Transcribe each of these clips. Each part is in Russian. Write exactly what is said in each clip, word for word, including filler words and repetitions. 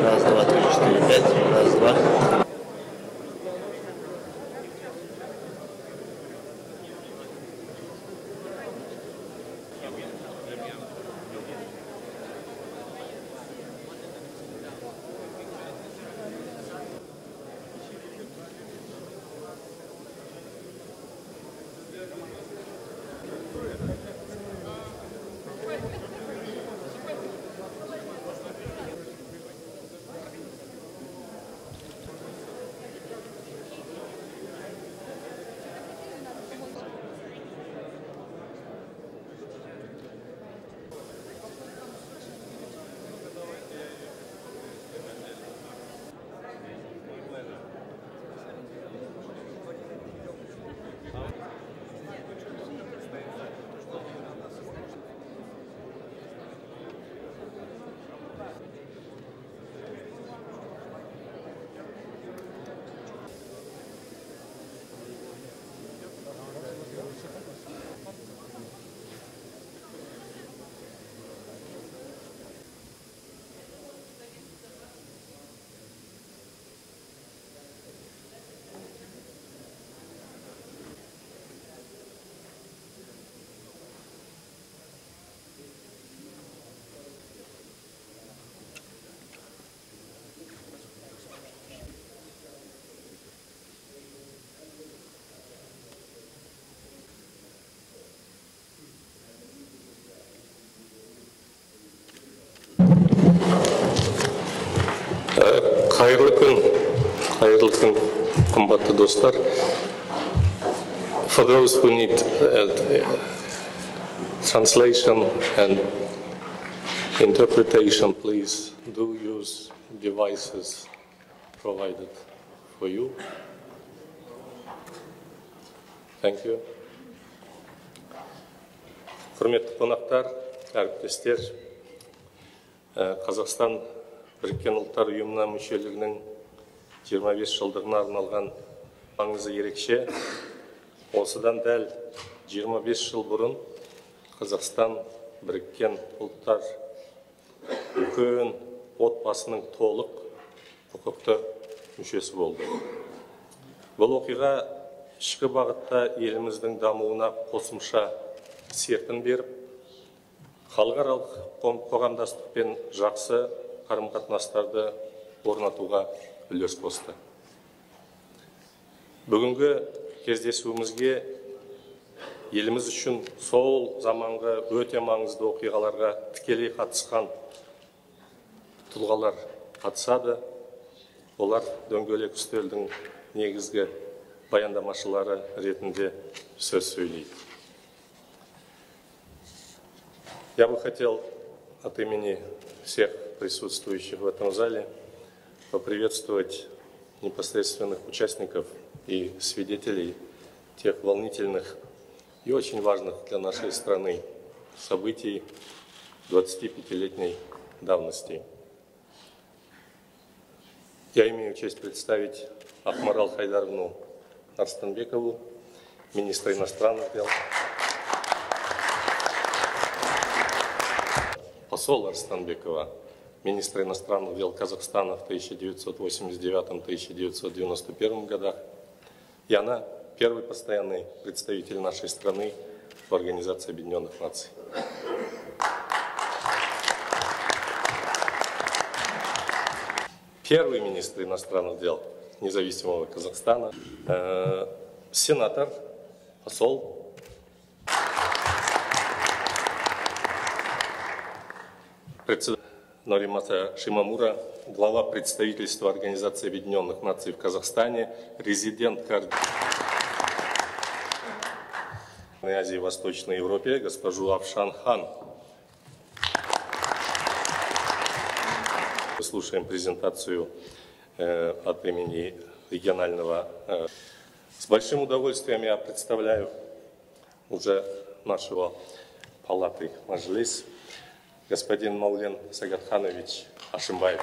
Раз, два, три, четыре, пять. Раз, два. Қайырлы күн, қайырлы күн, қымбатты достар. For those who need uh, translation and interpretation, please do use devices provided for you. Thank you. Құрметті қонақтар, әріптестер, Қазақстан Біріккен ұлттар ұйымына мүшелігінің жиырма бес жылдығына арналған маңызы ерекше. Осыдан дәл жиырма бес жыл бұрын Қазақстан Біріккен ұлттар үлкен отбасының толық құқықты мүшесі болды. Бұл оқиға ішкі бағытта еліміздің дамуына қосымша серпін беріп, халықаралық қоғамдастықпен жақсы қарым-қатынастарды орнатуға үлес қосты. Бүгінгі кездесуімізге еліміз үшін сол заманғы өте маңызды оқиғаларға тікелей қатысқан тұлғалар қатысады. Олар дөңгелек үстелдің негізгі баяндамашылары ретінде сөз сөйлейді. Я бы хотел от имени всех присутствующих в этом зале поприветствовать непосредственных участников и свидетелей тех волнительных и очень важных для нашей страны событий двадцатипятилетней давности. Я имею честь представить Акмарал Хайдаровну Арстанбекову, министра иностранных дел, посол Арстанбекова, министра иностранных дел Казахстана в тысяча девятьсот восемьдесят девятом — тысяча девятьсот девяносто первом годах. И она первый постоянный представитель нашей страны в Организации Объединенных Наций. Первый министр иностранных дел независимого Казахстана, э, сенатор, посол председатель Норимата Шимамура, глава представительства Организации Объединенных Наций в Казахстане, резидент Азии и Восточной Европе, госпожу Афшан Хан. Слушаем презентацию э, от имени регионального. Э. С большим удовольствием я представляю уже нашего палаты Маджлис, господин Маулен Сагатханович Ашимбаев.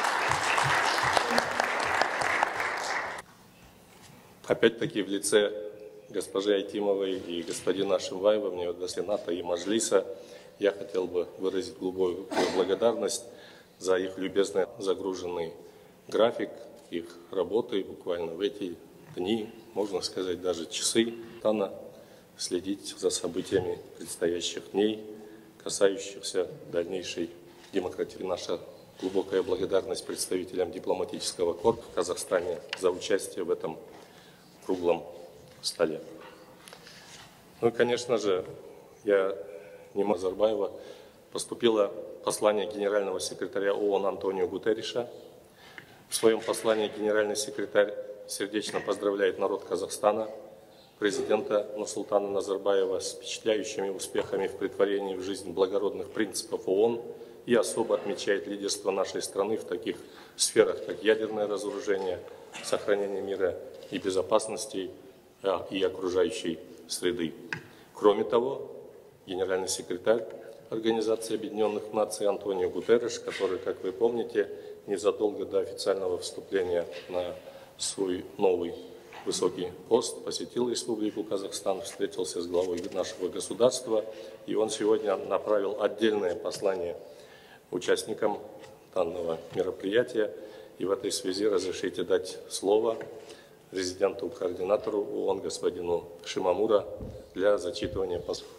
Опять-таки в лице госпожи Айтимовой и господина Ашимбаева, мне до Сената и Маджлиса, я хотел бы выразить глубокую благодарность за их любезно загруженный график, их работы буквально в эти дни, можно сказать, даже часы, Казахстана, следить за событиями предстоящих дней, касающихся дальнейшей демократии. Наша глубокая благодарность представителям дипломатического корпуса в Казахстане за участие в этом круглом столе. Ну и, конечно же, я не могу Назарбаева, поступило послание генерального секретаря ООН Антонио Гутерриша. В своем послании генеральный секретарь сердечно поздравляет народ Казахстана, президента Нурсултана Назарбаева с впечатляющими успехами в претворении в жизнь благородных принципов ООН и особо отмечает лидерство нашей страны в таких сферах, как ядерное разоружение, сохранение мира и безопасности и окружающей среды. Кроме того, генеральный секретарь Организации Объединенных Наций Антонио Гутерриш, который, как вы помните, незадолго до официального вступления на свой новый высокий пост посетил Республику Казахстан, встретился с главой нашего государства, и он сегодня направил отдельное послание участникам данного мероприятия. И в этой связи разрешите дать слово резиденту-координатору ООН господину Шимамура для зачитывания послания.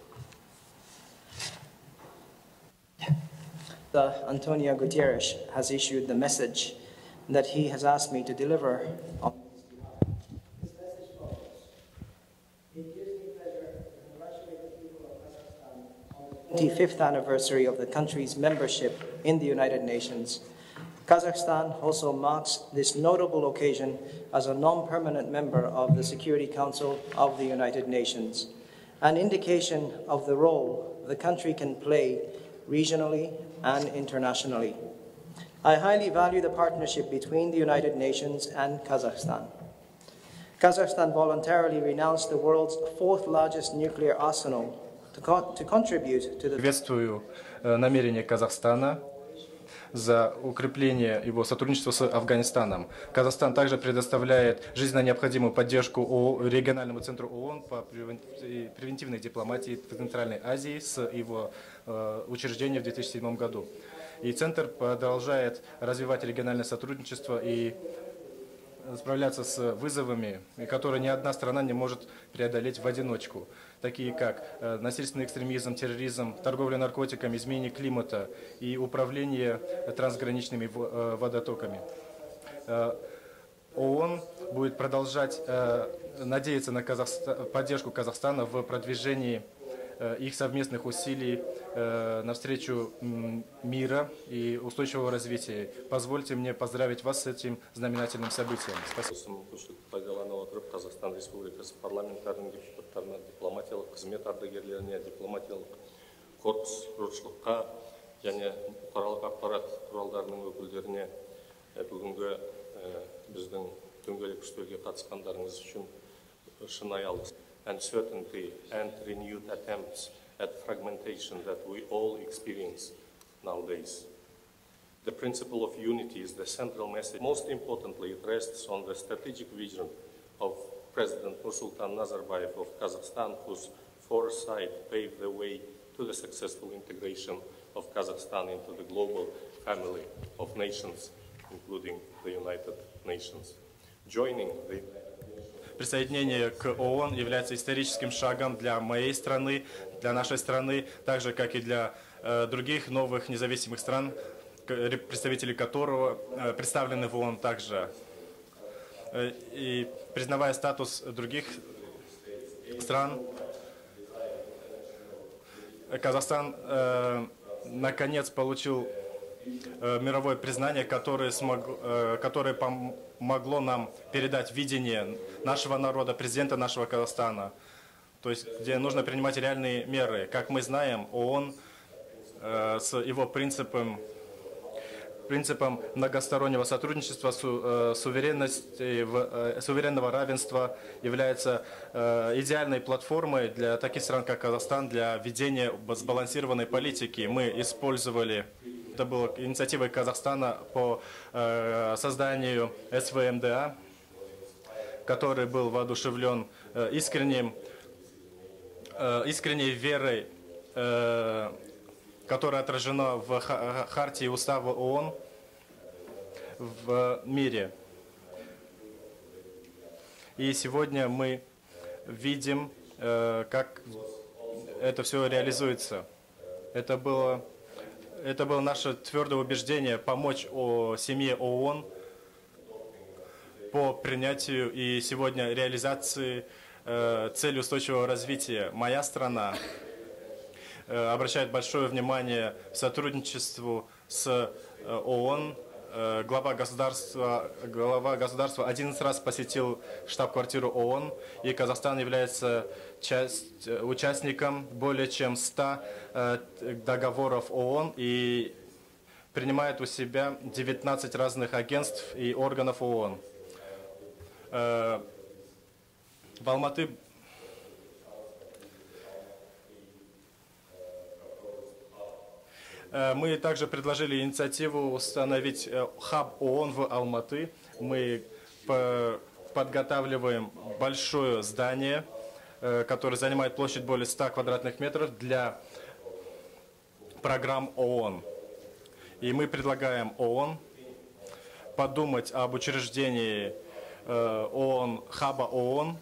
Antonio Guterres has issued the message that he has asked me to deliver on this message follows. It gives me pleasure to congratulate the people of Kazakhstan on the twenty-fifth anniversary of the country's membership in the United Nations. Kazakhstan also marks this notable occasion as a non-permanent member of the Security Council of the United Nations, an indication of the role the country can play regionally and internationally. I highly value the partnership between the United Nations and Kazakhstan. Kazakhstan voluntarily renounced the world's fourth largest nuclear arsenal to, co to contribute to the... Приветствую намерение Казахстана за укрепление его сотрудничества с Афганистаном. Казахстан также предоставляет жизненно необходимую поддержку региональному центру ООН по превентивной дипломатии в Центральной Азии с его учреждения в две тысячи седьмом году. И центр продолжает развивать региональное сотрудничество и справляться с вызовами, которые ни одна страна не может преодолеть в одиночку, такие как насильственный экстремизм, терроризм, торговля наркотиками, изменение климата и управление трансграничными водотоками. ООН будет продолжать надеяться на Казахстан, поддержку Казахстана в продвижении их совместных усилий навстречу мира и устойчивого развития. Позвольте мне поздравить вас с этим знаменательным событием. Спасибо. Қазақстан Республикасы парламентарының депутаттарына, дипломатиялық қызмет ардагерлеріне, дипломатиялық корпус жұртшылыққа және бұқаралық ақпарат құралдарының өкілдеріне бүгінгі біздің дөңгелек үстелге қатысқандарыңыз үшін шынайы алғыс. Uncertainty and renewed attempts at fragmentation that we all experience nowadays. The principle of unity is the central message. Most importantly, it rests on the strategic vision of President Nursultan Nazarbayev of Kazakhstan, whose foresight paved the way to the successful integration of Kazakhstan into the global family of nations, including the United Nations. Joining the Присоединение к ООН является историческим шагом для моей страны, для нашей страны, так же, как и для э, других новых независимых стран, представители которого э, представлены в ООН также. Э, и признавая статус других стран, Казахстан э, наконец получил э, мировое признание, которое, смог, э, которое помогло нам передать видение нашего народа, президента нашего Казахстана, то есть где нужно принимать реальные меры. Как мы знаем, ООН э, с его принципом, принципом многостороннего сотрудничества, су, э, суверенности, э, суверенного равенства является э, идеальной платформой для таких стран, как Казахстан, для ведения сбалансированной политики. Мы использовали, это была инициатива Казахстана по э, созданию эс вэ эм дэ а, который был воодушевлен э, искренним, э, искренней верой э, которое отражено в Хартии Устава ООН в мире. И сегодня мы видим, как это все реализуется. Это было, это было наше твердое убеждение помочь о семье ООН по принятию и сегодня реализации цели устойчивого развития. Моя страна обращает большое внимание к сотрудничеству с ООН. Глава государства, глава государства одиннадцать раз посетил штаб-квартиру ООН, и Казахстан является часть, участником более чем ста договоров ООН и принимает у себя девятнадцать разных агентств и органов ООН. В Алматы мы также предложили инициативу установить хаб ООН в Алматы. Мы подготавливаем большое здание, которое занимает площадь более ста квадратных метров для программ ООН. И мы предлагаем ООН подумать об учреждении ООН, хаба ООН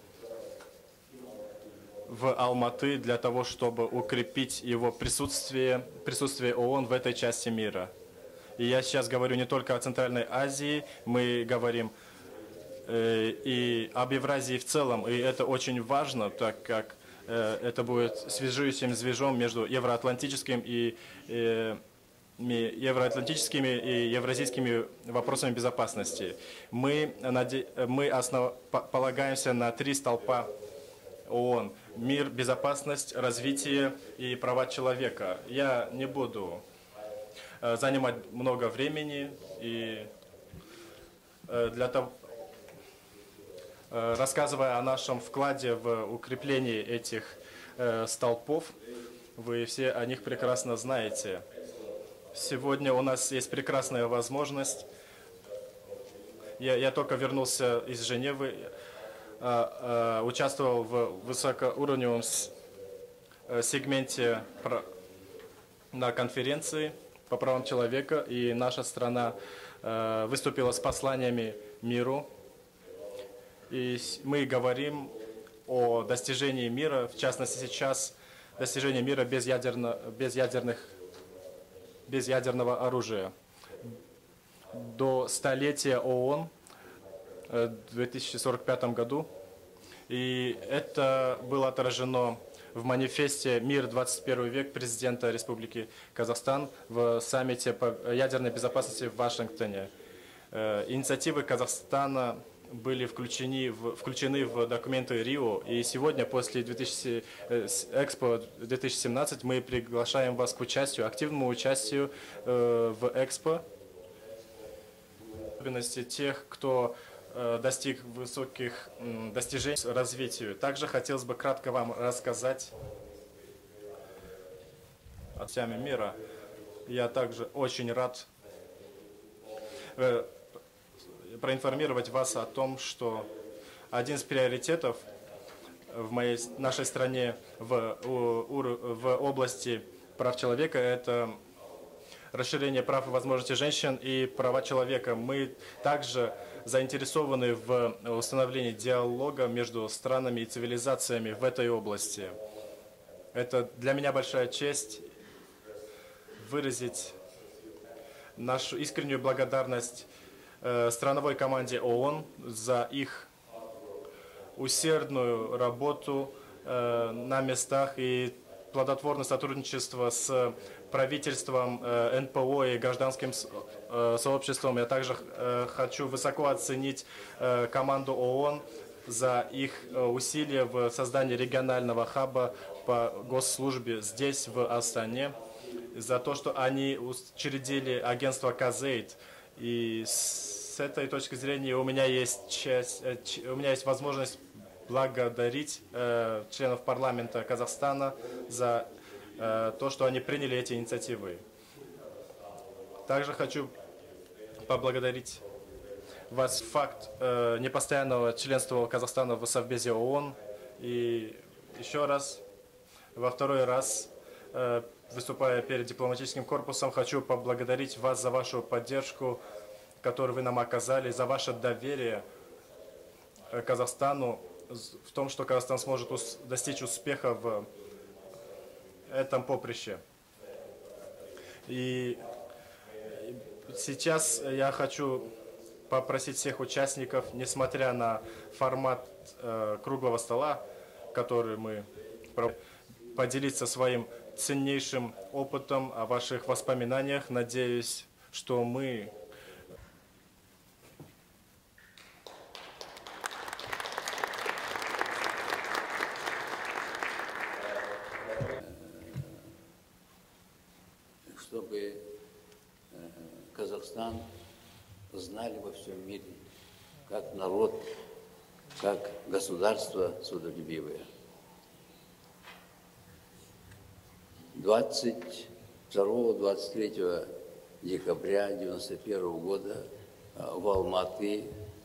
в Алматы для того, чтобы укрепить его присутствие, присутствие ООН в этой части мира. И я сейчас говорю не только о Центральной Азии, мы говорим э, и об Евразии в целом. И это очень важно, так как э, это будет свяжущим звездом между евроатлантическим и э, евроатлантическими и евразийскими вопросами безопасности. Мы, наде... мы основ... полагаемся на три столпа ООН. Мир, безопасность, развитие и права человека. Я не буду э, занимать много времени и э, для того, э, рассказывая о нашем вкладе в укрепление этих э, столпов, вы все о них прекрасно знаете. Сегодня у нас есть прекрасная возможность. Я, я только вернулся из Женевы. Участвовал в высокоуровневом сегменте на конференции по правам человека, и наша страна выступила с посланиями миру. И мы говорим о достижении мира, в частности сейчас достижение мира без, ядерно, без, ядерных, без ядерного оружия. До столетия ООН в две тысячи сорок пятом году. И это было отражено в манифесте «Мир двадцать первый век» президента Республики Казахстан в саммите по ядерной безопасности в Вашингтоне. Инициативы Казахстана были включены в, включены в документы Рио. И сегодня, после две тысячи, Экспо две тысячи семнадцать, мы приглашаем вас к участию, активному участию в Экспо. Особенности тех, кто достиг высоких достижений развитию. Также хотелось бы кратко вам рассказать о теме мира. Я также очень рад проинформировать вас о том, что один из приоритетов в моей, нашей стране в, в области прав человека – это расширение прав и возможностей женщин и права человека. Мы также заинтересованы в установлении диалога между странами и цивилизациями в этой области. Это для меня большая честь выразить нашу искреннюю благодарность э, страновой команде ООН за их усердную работу э, на местах и плодотворное сотрудничество с правительством, э, эн пэ о и гражданским э, сообществом. Я также э, хочу высоко оценить э, команду ООН за их э, усилия в создании регионального хаба по госслужбе здесь, в Астане, за то, что они учредили агентство Казейт. И с этой точки зрения у меня есть, часть, э, у меня есть возможность благодарить э, членов парламента Казахстана за э, то, что они приняли эти инициативы. Также хочу поблагодарить вас факт э, непостоянного членства Казахстана в Совбезе ООН. И еще раз, во второй раз выступая перед дипломатическим корпусом, хочу поблагодарить вас за вашу поддержку, которую вы нам оказали, за ваше доверие Казахстану в том, что Казахстан сможет достичь успеха в этом поприще. И сейчас я хочу попросить всех участников, несмотря на формат э, круглого стола, который мы проводим, поделиться своим ценнейшим опытом о ваших воспоминаниях. Надеюсь, что мы чтобы Казахстан знали во всем мире, как народ, как государство свободолюбивое. двадцать второго — двадцать третьего декабря девяносто первого года в Алматы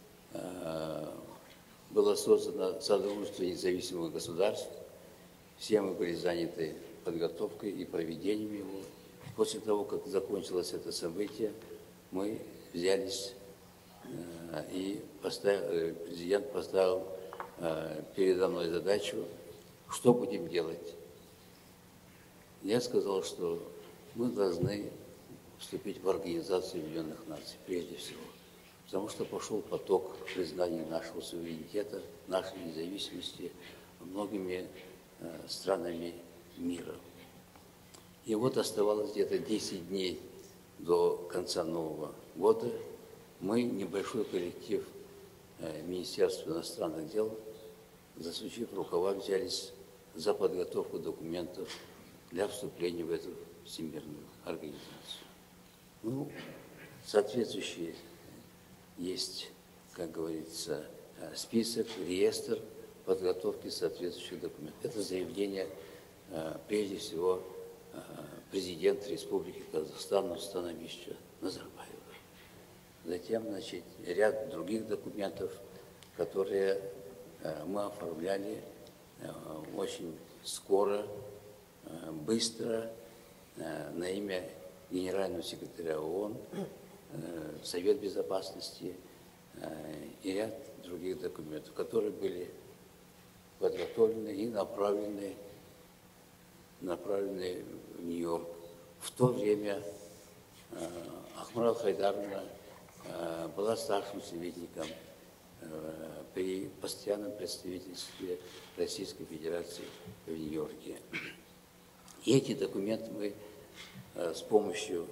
было создано Содружество независимых государств. Все мы были заняты подготовкой и проведением его. После того, как закончилось это событие, мы взялись и поставил, президент поставил передо мной задачу, что будем делать. Я сказал, что мы должны вступить в Организацию Объединенных Наций, прежде всего, потому что пошел поток признания нашего суверенитета, нашей независимости многими э, странами мира. И вот оставалось где-то десять дней до конца Нового года. Мы, небольшой коллектив э, Министерства иностранных дел, засучив рукава, взялись за подготовку документов для вступления в эту всемирную организацию. Ну, соответствующие есть, как говорится, список, реестр подготовки соответствующих документов. Это заявление, прежде всего, президента Республики Казахстан Нурсултана Абишевича Назарбаева. Затем, значит, ряд других документов, которые мы оформляли очень скоро, быстро, на имя генерального секретаря ООН, Совет Безопасности и ряд других документов, которые были подготовлены и направлены, направлены в Нью-Йорк. В то время Ахмарал Хайдаровна была старшим советником при постоянном представительстве Российской Федерации в Нью-Йорке. И эти документы мы с помощью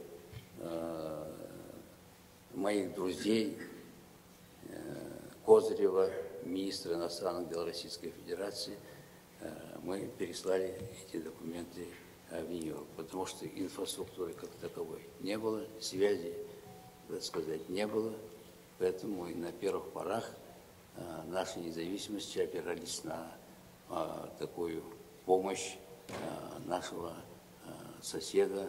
моих друзей, Козырева, министра иностранных дел Российской Федерации, мы переслали эти документы в Нью-Йорк, потому что инфраструктуры как таковой не было, связи, так сказать, не было, поэтому и на первых порах нашей независимости опирались на такую помощь нашего соседа,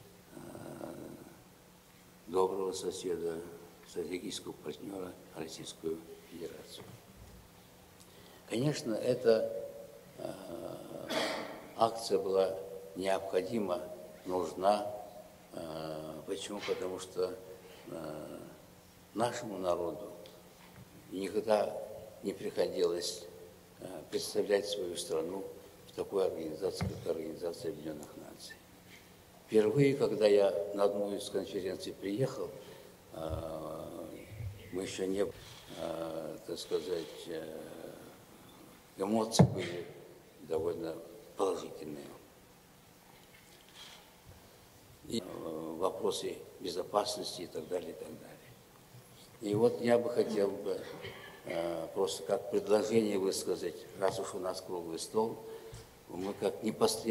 доброго соседа, стратегического партнера Российскую Федерацию. Конечно, эта акция была необходима, нужна. Почему? Потому что нашему народу никогда не приходилось представлять свою страну в такой организации, как Организация Объединенных Наций. Впервые, когда я на одну из конференций приехал, мы еще не, так сказать, эмоции были довольно положительные. И вопросы безопасности и так далее, и так далее. И вот я бы хотел бы просто как предложение высказать, раз уж у нас круглый стол, мы как непосредственно